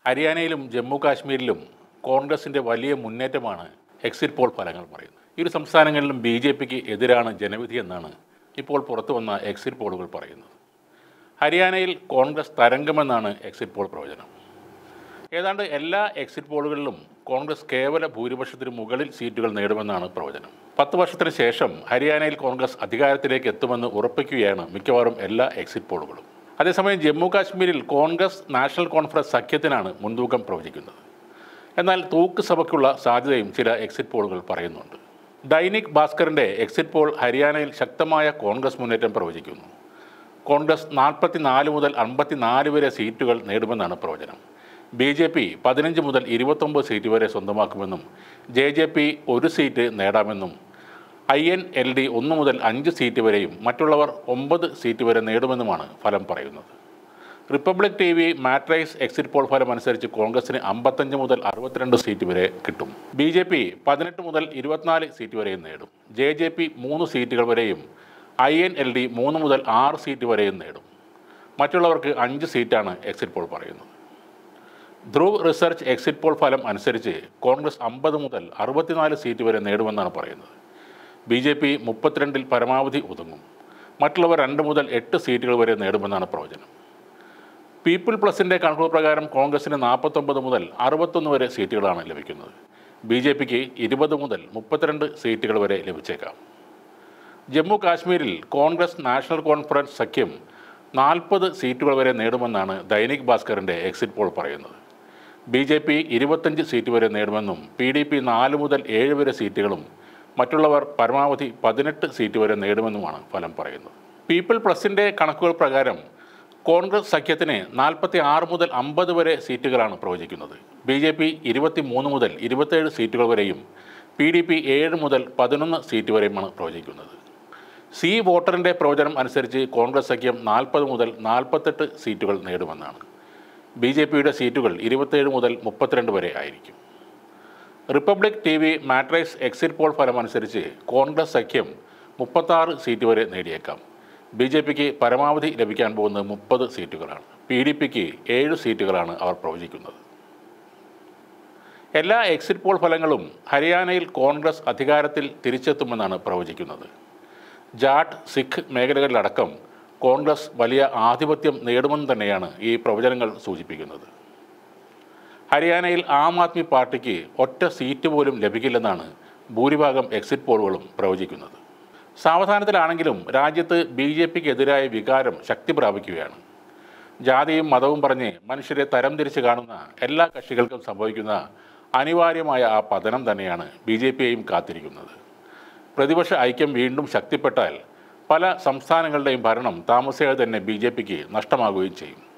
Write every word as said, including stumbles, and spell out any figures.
ഹരിയാനയിലും ജമ്മു കാശ്മീരിലും കോൺഗ്രസിൻ്റെ വലിയ മുന്നേറ്റമാണ് എക്സിറ്റ് പോൾ ഫലങ്ങൾ പറയുന്നത്. ഇരു സംസ്ഥാനങ്ങളിലും ബി ജെ പിക്ക് എതിരാണ് ജനവിധി എന്നാണ് ഇപ്പോൾ പുറത്തു വന്ന എക്സിറ്റ് പോളുകൾ പറയുന്നത്. ഹരിയാനയിൽ കോൺഗ്രസ് തരംഗമെന്നാണ് എക്സിറ്റ് പോൾ പ്രവചനം. ഏതാണ്ട് എല്ലാ എക്സിറ്റ് പോളുകളിലും കോൺഗ്രസ് കേവല ഭൂരിപക്ഷത്തിന് മുകളിൽ സീറ്റുകൾ നേടുമെന്നാണ് പ്രവചനം. പത്ത് വർഷത്തിന് ശേഷം ഹരിയാനയിൽ കോൺഗ്രസ് അധികാരത്തിലേക്ക് എത്തുമെന്ന് ഉറപ്പിക്കുകയാണ് മിക്കവാറും എല്ലാ എക്സിറ്റ് പോളുകളും. അതേസമയം ജമ്മു കാശ്മീരിൽ കോൺഗ്രസ് നാഷണൽ കോൺഫറൻസ് സഖ്യത്തിനാണ് മുൻതൂക്കം പ്രവചിക്കുന്നത്. എന്നാൽ തൂക്ക് സഭയ്ക്കുള്ള സാധ്യതയും ചില എക്സിറ്റ് പോളുകൾ പറയുന്നുണ്ട്. ദൈനിക് ഭാസ്കറിൻ്റെ എക്സിറ്റ് പോൾ ഹരിയാനയിൽ ശക്തമായ കോൺഗ്രസ് മുന്നേറ്റം പ്രവചിക്കുന്നു. കോൺഗ്രസ് നാൽപ്പത്തി നാല് മുതൽ അൻപത്തി നാല് വരെ സീറ്റുകൾ നേടുമെന്നാണ് പ്രവചനം. ബി ജെ പി പതിനഞ്ച് മുതൽ ഇരുപത്തൊമ്പത് സീറ്റ് വരെ സ്വന്തമാക്കുമെന്നും ജെ ജെ പി ഒരു സീറ്റ് നേടാമെന്നും ഐ എൻ എൽ ഡി ഒന്ന് മുതൽ അഞ്ച് സീറ്റ് വരെയും മറ്റുള്ളവർ ഒമ്പത് സീറ്റ് വരെ നേടുമെന്നുമാണ് ഫലം പറയുന്നത്. Republic T V matrize exit poll ഫലം അനുസരിച്ച് കോൺഗ്രസിന് അമ്പത്തഞ്ച് മുതൽ അറുപത്തിരണ്ട് സീറ്റ് വരെ കിട്ടും. ബി ജെ പി പതിനെട്ട് മുതൽ ഇരുപത്തിനാല് സീറ്റ് വരെയും നേടും. ജെ ജെ പി മൂന്ന് സീറ്റുകൾ വരെയും ഐ എൻ എൽ ഡി മൂന്ന് മുതൽ ആറ് സീറ്റ് വരെയും നേടും. മറ്റുള്ളവർക്ക് അഞ്ച് സീറ്റാണ് എക്സിറ്റ് പോൾ പറയുന്നത്. ധ്രുവ് റിസർച്ച് എക്സിറ്റ് പോൾ ഫലം അനുസരിച്ച് കോൺഗ്രസ് അമ്പത് മുതൽ അറുപത്തിനാല് സീറ്റ് വരെ നേടുമെന്നാണ് പറയുന്നത്. ബി ജെ പി മുപ്പത്തിരണ്ടിൽ പരമാവധി ഒതുങ്ങും. മറ്റുള്ളവർ രണ്ട് മുതൽ എട്ട് സീറ്റുകൾ വരെ നേടുമെന്നാണ് പ്രവചനം. പീപ്പിൾ പ്ലസിൻ്റെ കണക്കുകൾ പ്രകാരം കോൺഗ്രസിന് നാൽപ്പത്തൊമ്പത് മുതൽ അറുപത്തൊന്ന് വരെ സീറ്റുകളാണ് ലഭിക്കുന്നത്. ബി ജെ പിക്ക് ഇരുപത് മുതൽ മുപ്പത്തിരണ്ട് സീറ്റുകൾ വരെ ലഭിച്ചേക്കാം. ജമ്മു കാശ്മീരിൽ കോൺഗ്രസ് നാഷണൽ കോൺഫറൻസ് സഖ്യം നാൽപ്പത് സീറ്റുകൾ വരെ നേടുമെന്നാണ് ദൈനിക് ഭാസ്കറിൻ്റെ എക്സിറ്റ് പോൾ പറയുന്നത്. ബി ജെ പി ഇരുപത്തഞ്ച് സീറ്റ് വരെ നേടുമെന്നും പി ഡി പി നാല് മുതൽ ഏഴ് വരെ സീറ്റുകളും മറ്റുള്ളവർ പരമാവധി പതിനെട്ട് സീറ്റ് വരെ നേടുമെന്നുമാണ് ഫലം പറയുന്നത്. പീപ്പിൾ പ്ലസിൻ്റെ കണക്കുകൾ പ്രകാരം കോൺഗ്രസ് സഖ്യത്തിന് നാൽപ്പത്തി ആറ് മുതൽ അമ്പത് വരെ സീറ്റുകളാണ് പ്രവചിക്കുന്നത്. ബി ജെ പി ഇരുപത്തി മൂന്ന് മുതൽ ഇരുപത്തേഴ് സീറ്റുകൾ വരെയും പി ഡി പി ഏഴ് മുതൽ പതിനൊന്ന് സീറ്റ് വരെയുമാണ് പ്രവചിക്കുന്നത്. സി വോട്ടറിൻ്റെ പ്രവചനം അനുസരിച്ച് കോൺഗ്രസ് സഖ്യം നാൽപ്പത് മുതൽ നാൽപ്പത്തെട്ട് സീറ്റുകൾ നേടുമെന്നാണ്. ബി ജെ പിയുടെ സീറ്റുകൾ ഇരുപത്തേഴ് മുതൽ മുപ്പത്തിരണ്ട് വരെ ആയിരിക്കും. Republic T V matrize exit poll ഫലം അനുസരിച്ച് കോൺഗ്രസ് സഖ്യം മുപ്പത്താറ് സീറ്റ് വരെ നേടിയേക്കാം. ബി ജെ പിക്ക് പരമാവധി ലഭിക്കാൻ പോകുന്നത് മുപ്പത് സീറ്റുകളാണ്. പി ഡി പിക്ക് ഏഴ് സീറ്റുകളാണ് അവർ പ്രവചിക്കുന്നത്. എല്ലാ എക്സിറ്റ് പോൾ ഫലങ്ങളും ഹരിയാനയിൽ കോൺഗ്രസ് അധികാരത്തിൽ തിരിച്ചെത്തുമെന്നാണ് പ്രവചിക്കുന്നത്. ജാട്ട്, സിഖ് മേഖലകളിലടക്കം കോൺഗ്രസ് വലിയ ആധിപത്യം നേടുമെന്ന് തന്നെയാണ് ഈ പ്രവചനങ്ങൾ സൂചിപ്പിക്കുന്നത്. ഹരിയാനയിൽ ആം ആദ്മി പാർട്ടിക്ക് ഒറ്റ സീറ്റ് പോലും ലഭിക്കില്ലെന്നാണ് ഭൂരിഭാഗം എക്സിറ്റ് പോളുകളും പ്രവചിക്കുന്നത്. സാവധാനത്തിലാണെങ്കിലും രാജ്യത്ത് ബി ജെ പിക്ക് എതിരായ വികാരം ശക്തി പ്രാപിക്കുകയാണ്. ജാതിയും മതവും പറഞ്ഞ് മനുഷ്യരെ തരം തിരിച്ച് കാണുന്ന എല്ലാ കക്ഷികൾക്കും സംഭവിക്കുന്ന അനിവാര്യമായ ആ പതനം തന്നെയാണ് ബി ജെ പിയെയും കാത്തിരിക്കുന്നത്. പ്രതിപക്ഷ ഐക്യം വീണ്ടും ശക്തിപ്പെട്ടാൽ പല സംസ്ഥാനങ്ങളുടെയും ഭരണം താമസിയാതെ തന്നെ ബി ജെ പിക്ക് നഷ്ടമാകുകയും ചെയ്യും.